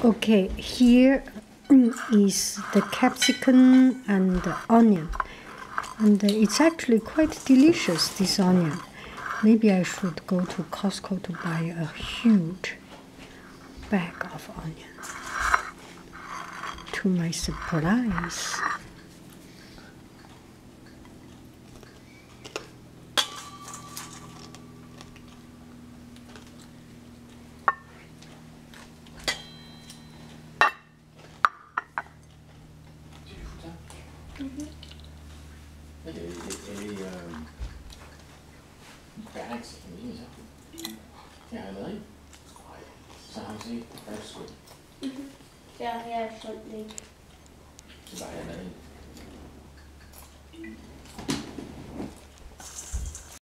Okay, here is the capsicum and the onion. And it's actually quite delicious, this onion. Maybe I should go to Costco to buy a huge bag of onions. To my surprise. Ja, her er sådan lidt. Så bare jeg med